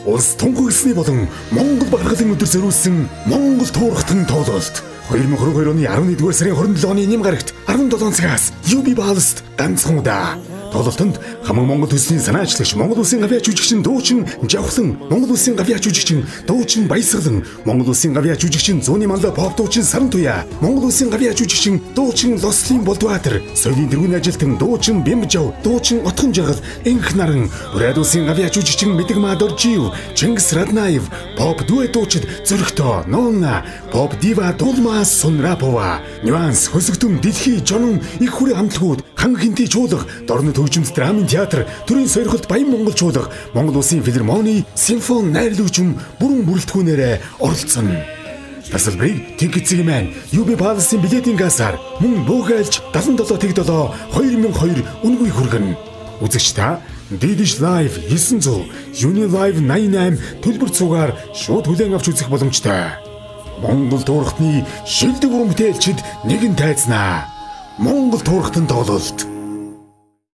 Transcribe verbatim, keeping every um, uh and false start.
Улс тунхагласны болон Монгол бахархлын өдөр зориулсан Монгол туурхтан тоглолт. две тысячи двадцать deux оны elevenduгаар сарын twenty seven оны ням гарагт seventeen цагаас ю би Балст ганцхан удаа тоглолтод хамаг Монгол төслийн санаачлагч, Монгол улсын гавьяа жүжигчин Дуучин Жавхлан, Монгол улсын гавьяа жүжигчин Дуучин Баясгалан, Монгол улсын гавьяа жүжигчин Зүүнний Маллай Pop Дуучин Сарантуя, Монгол улсын гавьяа жүжигчин Дуучин Лослин Болдбаатар, соёлын дэргүүний ажилтан Дуучин Бямжав, Дуучин Отхон Жаргал, Энх Наран, Урайд улсын гавьяа жүжигчин Мэдэгмаа Доржиев, Чингис Раднаев, Pop дуэт дуучид Зөрөгтөө, Ноонна, Pop дива Дулмаа Сунрапова, Нюанс хөсөгтөн дэлхий жонон их хүрээ хамтлагууд, хан хинти чуулга, дорны төгжимт драмын театр, төрийн сойрхолт Баян монголчуулга, Монгол улсын филармоны, симфони найруулагчим бүрэн бүрэлдэхүүнээрээ оролцсон. Тасалбарыг Тэнгэцгийн маань ю би Балсын билетийн гасаар мөн бөөгайлж seventy-seven тэгдээ two thousand two үнгүй хүргэн. Үзэгч та Didish Live nine hundred, Uni Live ninety-eight төлбөр цугаар шууд хүлээн авч үзэх боломжтой. Монгол туурхтны шилдэг уран бүтээлчид нэгэн тайзнаа. Монгол туурхтан тоглолт.